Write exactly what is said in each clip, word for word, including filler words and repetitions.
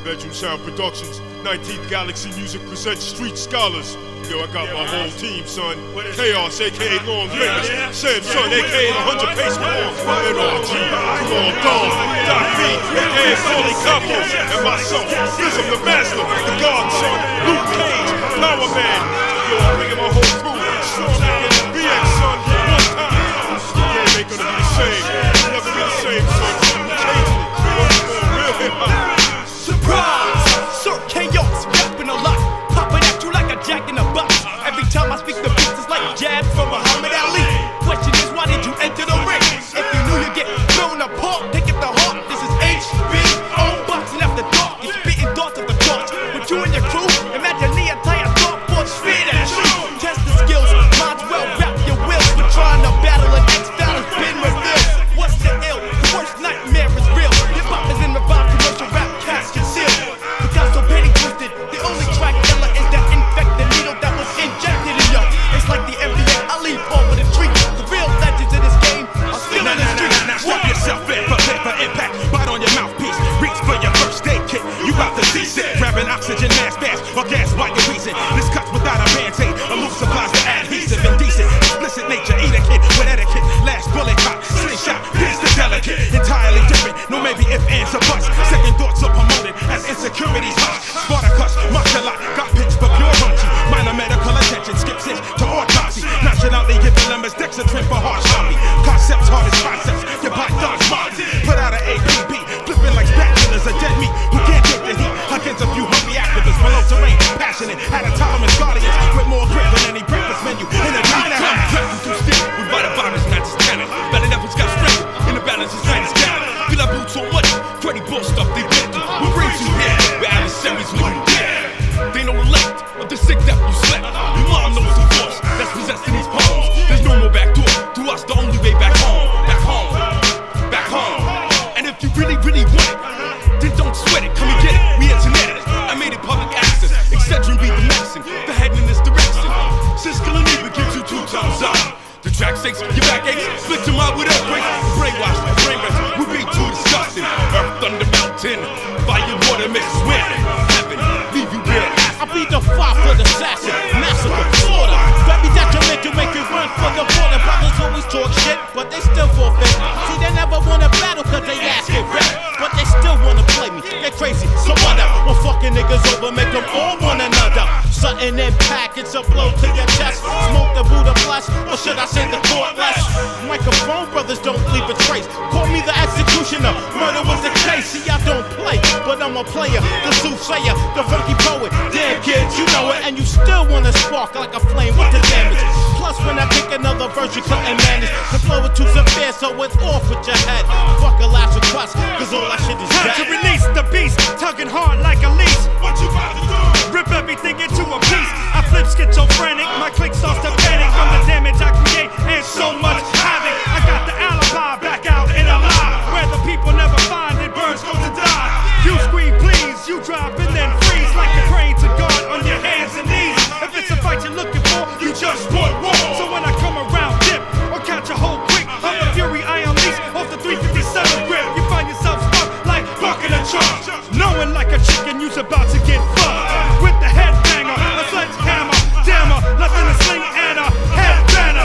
Bedroom Sound Productions, nineteenth Galaxy Music presents Street Scholars. Yo, I got my whole team, son. Chaos, aka Long Famous, Sam Son, aka the Hundred Pace War, N R G, Long Dog, Doc B, aka Foley Capo, and myself, Prism the Master, the God, son, Luke Cage, Power Man. Yo, I'm bringing my whole crew, Strong and B X, son, one time. The game ain't gonna be the same, never be the same, son. Change it, real hip-hop. Surprise! Sir Chaos, rapping a lot, popping at you like a jack in a box. Every time I speak the beats, it's like jabs from Muhammad Ali. Question is, why did you enter the ring? If you knew you'd get thrown apart, take it to heart. This is H B O, boxing after dark. You're spitting darts of the torch. With you and your crew, imagine the entire thought force spit at you. Test the skills, might as well wrap your wheels. We're trying to battle an X-Style has been revealed. What's the ill? The worst nightmare is real. Hip-hop is in revive, commercial rap cast concealed. The got so petty twisted, the only track killer is that infected needle that was injected in yo. It's like the N B A, I leave over the tree. The real legends in this game are still in the street. Now strap yourself in, prepare for impact. Bite on your mouthpiece, reach for your first aid kit. You about to see sick, grabbing oxygen mask fast or gas while you're wheezing. This cuts without a band-aid, a loose supplies the adhesive, indecent, explicit nature. Eat a kid with etiquette, last bullet cop, slingshot, this the delicate, entirely different. No maybe if, ands, or buts. Second thoughts are promoted as insecurities hush. Spartacus, martial art, got pitched for pure punchy. Minor medical attention, skips it to autopsy. Nonchalantly give dilemmas, dexatrin for harsh copy. Concepts, hardest concepts, your python's mind. Put out an A P B, flipping like spatulas, a dead meat who can't take the heat. Against a few hungry activists, below terrain, passionate, had a tolerance guardians with more grip than any breakfast menu in a diner. Dressing too stiff with vital violence, not just talent. Better efforts got strength, and the balance is right as talent. Feel our boots so much, Freddie Bull stuff they been through. What brings you here? We're adversaries when you dare. They know the left of the sick that you slept. Your mom knows the force that's possessed in these poems. There's no more back door. To us, the only way back home. Back home. Back home. And if you really, really want it, then don't sweat it. Come and get it. We internet it. I made it public access. Excedrin be the medicine. The head in this direction. Siskel and Ebert gives you two thumbs up. The track sakes, your back aches. Split your mind with earthquake. Brainwash, brain rest would be too disgusting. Earth, thunder, mountain. Fire, water, mix, wind. Heaven, leave you there. I be the five-foot assassin, massacre, slaughter. Baby, that you make you make you run for the border. Brothers always talk shit, but they still forfeit. See, they never wanna battle cause they ass get ripped. But they still wanna play me, they're crazy. So what up? When fucking niggas over, make them all one another. Something in packets, a blow to your chest. Smoke the Buddha plus, or should I say the thoughtless? Microphone brothers don't leave a trace. Call me the executioner, murder was the case. See, I don't play, but I'm a player. The soothsayer, the funky poet. Damn kids, you know it, and you still wanna spark like a flame with the damage. Plus, when I kick another verse, you couldn't manage. The flow is too severe, so it's off with your head. Fuck a last request, cause all that shit is Time dead. to release the beast, tugging hard like a leash. What you about to do? Rip everything into a piece. I flip schizophrenic, my click starts to panic from the damage I create and so much havoc. I got the alibi back out in a lie where the people never find it, birds go to die. You scream please, you drop and then freeze like a crane to guard on your hands and knees. If it's a fight you're looking for, you just want war. So when I come around, dip or catch a hold quick, I'm the fury I unleash off the three fifty-seven grip. You find yourself stuck like bucking a trunk, knowing like a chicken you's about to get fucked. With the headbanger, a sledgehammer, dammer, nothing to sling and a headbanner.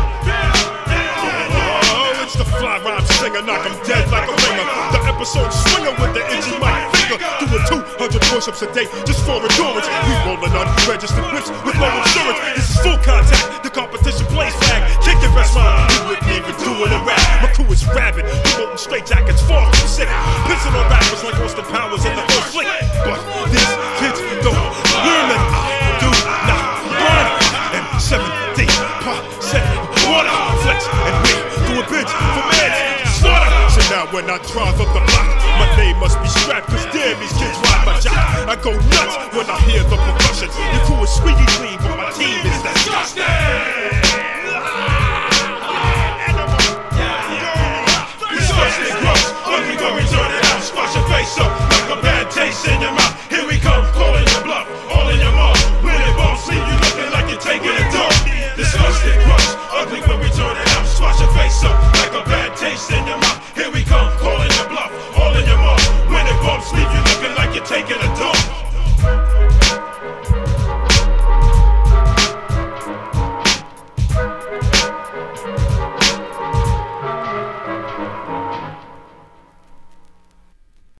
Oh, it's the fly rhyme singer, knock 'em dead like a ringer. The episode swinger with the itchy mic finger. Doing two hundred push-ups a day just for endurance. We rolling unregistered whips with no insurance. This is full contact, the competition plays flag. Kick your best rhyme, you wouldn't even do it a rap. My crew is rabid, promoting straight jackets, far from sick. Pissing on rappers like Austin Powers in the first flick. But these kids don't learn that I do not run. And seventy percent water flex, and we do a bitch for meds. Slaughter. So now when I drive up the block, my name must be strapped, cause damn these kids ride my jock. I go nuts when I hear the percussion. Your crew is squeaky clean, but my team is disgusting. We smash the gross, when we go we turn it out, squash your face up like a bad taste in your mouth.